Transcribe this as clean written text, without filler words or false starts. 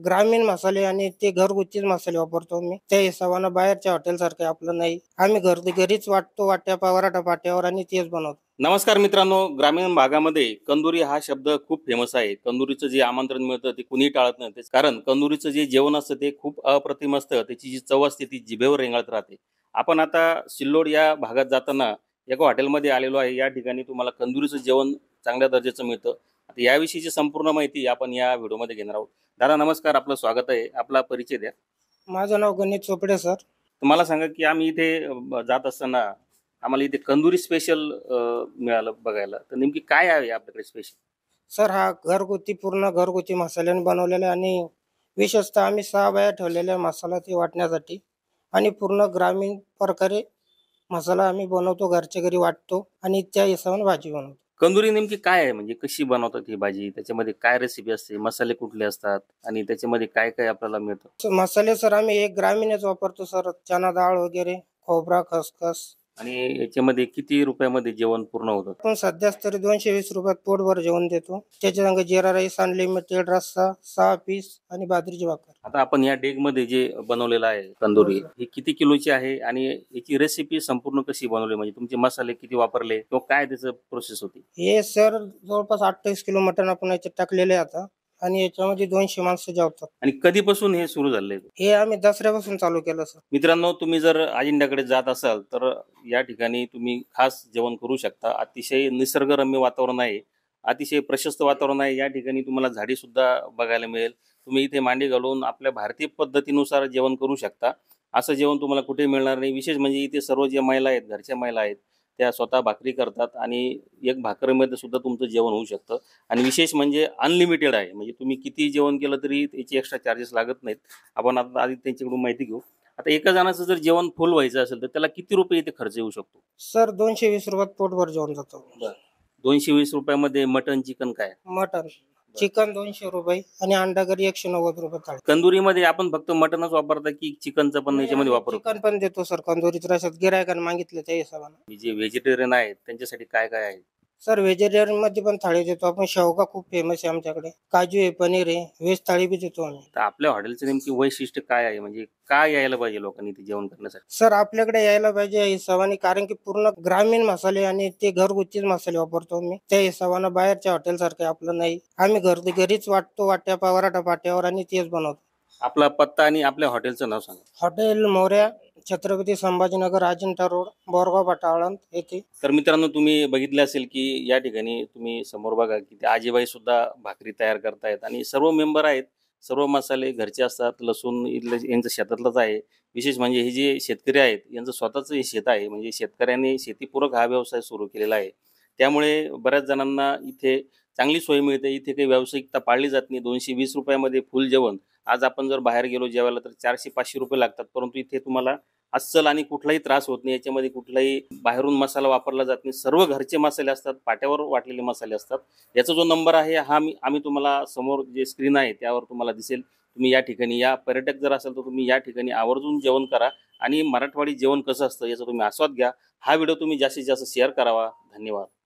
ग्रामीण मसाले आणि ते घरगुतीच मसाले वापरतो मी. त्या हिशोबानं बाहेरच्या हॉटेलसारखे आपलं नाही. आम्ही घरीच वाटतो वाट्या पराठा पाट्यावर आणि तेच बनवतो. नमस्कार मित्रांनो, ग्रामीण भागामध्ये कंदुरी हा शब्द खूप फेमस आहे. कंदुरीचं जे आमंत्रण मिळतं ते कुणी टाळत नाही. कारण कंदुरीचं जे जेवण असतं ते खूप अप्रतिम असतं. त्याची जी चव असते ती जिभेवर रेंगाळत राहते. आपण आता सिल्लोड या भागात जाताना एका हॉटेलमध्ये आलेलो आहे. या ठिकाणी तुम्हाला कंदुरीचं जेवण चांगल्या दर्जाचं मिळतं. आता याविषयीची संपूर्ण माहिती आपण या व्हिडिओमध्ये घेणार आहोत. दादा नमस्कार, आपलं स्वागत आहे. आपला परिचय द्या. माझं नाव गणेश चोपडे सर. तुम्हाला सांगा की आम्ही इथे जात असताना आम्हाला इथे कंदुरी स्पेशल मिळालं बघायला. तर नेमकी काय आहे आपल्याकडे स्पेशल? सर हा पूर्ण घरगुती मसाल्याने बनवलेला आहे आणि विशेषतः आम्ही 6 बाया ठेवलेल्या मसाला ते वाटण्यासाठी आणि पूर्ण ग्रामीण प्रकारे मसाला आम्ही बनवतो, घरच्या घरी वाटतो आणि त्या हिशोबाने भाजी बनवतो. कंदुरी नेमकी काय आहे, म्हणजे कशी बनवतात ही भाजी? त्याच्यामध्ये काय रेसिपी असते? मसाले कुठले असतात आणि त्याच्यामध्ये काय काय आपल्याला मिळतं? मसाले सर आम्ही एक ग्रामीणच वापरतो सर. चना डाळ वगैरे, खोबरा, खसखस. आणि याच्यामध्ये किती रुपयामध्ये जेवण पूर्ण होतं? आपण सध्याच तरी 220 रुपयात पोटभर जेवण देतो. त्याच्या संग जिरा राईस, अनलिमिटेड रस्सा, 6 पीस आणि बाजरीची भाकर. आता आपण या डेग मध्ये जे बनवलेलं आहे कंदुरी, ही किती किलोची आहे आणि याची रेसिपी संपूर्ण कशी बनवली? म्हणजे तुमचे मसाले किती वापरले किंवा काय त्याचं प्रोसेस होती? हे सर जवळपास 28 किलो मटण आपण याच्यात टाकलेले आता आणि याच्यामध्ये 200 माणसं जेवतात. आणि कधीपासून हे सुरू झालंय? हे आम्ही दसऱ्यापासून चालू केलं सर. मित्रांनो, तुम्ही जर अजिंठ्याकडे जात असाल तर या ठिकाणी तुम्ही खास जेवण करू शकता. अतिशय निसर्गरम्य वातावरण आहे, अतिशय प्रशस्त वातावरण आहे. या ठिकाणी तुम्हाला झाडी सुद्धा बघायला मिळेल. तुम्ही इथे मांडी घालून आपल्या भारतीय पद्धतीनुसार जेवण करू शकता. असं जेवण तुम्हाला कुठे मिळणार नाही. विशेष म्हणजे इथे सर्व ज्या महिला आहेत, घरच्या महिला आहेत, त्या स्वतः भाकरी करतात आणि एक भाकरीमध्ये सुद्धा तुमचं जेवण होऊ शकतं. आणि विशेष म्हणजे अनलिमिटेड आहे, म्हणजे तुम्ही किती जेवण केलं तरी त्याचे एक्स्ट्रा चार्जेस लागत नाहीत. आपण आता आधी त्यांच्याकडून माहिती घेऊ. आता एका जणाचं जर जेवण फुल व्हायचं असेल तर त्याला किती रुपये इथे खर्च येऊ शकतो? सर 220 रुपयात पोटभर जेवण जातो. 220 रुपयामध्ये मटन चिकन काय? मटन चिकन 200 रुपये आणि अंडा करी 190 रुपये थाळी. कंदुरीमध्ये आपण फक्त मटनच वापरता की चिकनचं पण याच्यामध्ये वापरतो? चिकन पण देतो सर कंदुरीत रशात गिरायकाने मागितलं त्या हिशोबाने. जे व्हेजिटेरियन आहेत त्यांच्यासाठी काय काय आहे? सर व्हेजिटेरियन मध्ये पण थाळी देतो आपण. शेवगा खूप फेमस आहे आमच्याकडे, काजू आहे, पनीर आहे, व्हेज थाळी बी देतो आम्ही. तर आपल्या हॉटेलचं नेमकी वैशिष्ट्य काय आहे, म्हणजे काय यायला पाहिजे लोकांनी इथे जेवण करण्यासाठी? सर आपल्याकडे यायला पाहिजे या हिशोबाने, कारण की पूर्ण ग्रामीण मसाले आणि ते घरगुतीच मसाले वापरतो मी. त्या हिशोबानं बाहेरच्या हॉटेल सारखे आपलं नाही. आम्ही घरीच वाटतो वाट्या पराठा पाट्यावर आणि तेच बनवतो. आपला पत्ता आणि आपल्या हॉटेलचं नाव सांगा. हॉटेल मोऱ्या, छत्रपती संभाजीनगर, अजिंठा रोड, बोरगाव पटाळण येथे. तर मित्रांनो, तुम्ही बघितले असेल की या ठिकाणी तुम्ही समोर बघा की ते आजीबाई सुद्धा भाकरी तयार करतायत आणि सर्व मेंबर आहेत. सर्व मसाले घरचे असतात. लसूण यांचं शेतातलंच आहे. विशेष म्हणजे हे जे शेतकरी आहेत यांचं स्वतःचं हे शेत आहे, म्हणजे शेतकऱ्यांनी शेतीपूरक हा व्यवसाय सुरू केलेला आहे. त्यामुळे बऱ्याच जणांना इथे चांगली सोय मिळते. इथे काही व्यावसायिकता पाळली जात नाही. 220 रुपयामध्ये फुल जेवण. आज आपण जर बाहेर गेलो जेवायला तर 400-500 रुपये लागतात, परंतु इथे तुम्हाला अस्सल आणि कुठलाही त्रास होत नाही. याच्यामध्ये कुठलाही बाहेरून मसाला वापरला जात नाही. सर्व घरचे मसाले असतात, पाट्यावर वाटलेले मसाले असतात. याचा जो नंबर आहे हा आम्ही तुम्हाला समोर जे स्क्रीन आहे त्यावर तुम्हाला दिसेल. तुम्ही या ठिकाणी या, पर्यटक जर असेल तर तुम्ही या ठिकाणी आवर्जून जेवण करा आणि मराठवाडी जेवण कसं असतं याचा तुम्ही आस्वाद घ्या. हा व्हिडिओ तुम्ही जास्तीत जास्त शेअर करावा. धन्यवाद.